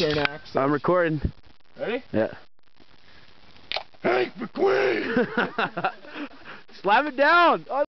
Western accent. I'm recording. Ready? Yeah. Hank McQueen! Slam it down!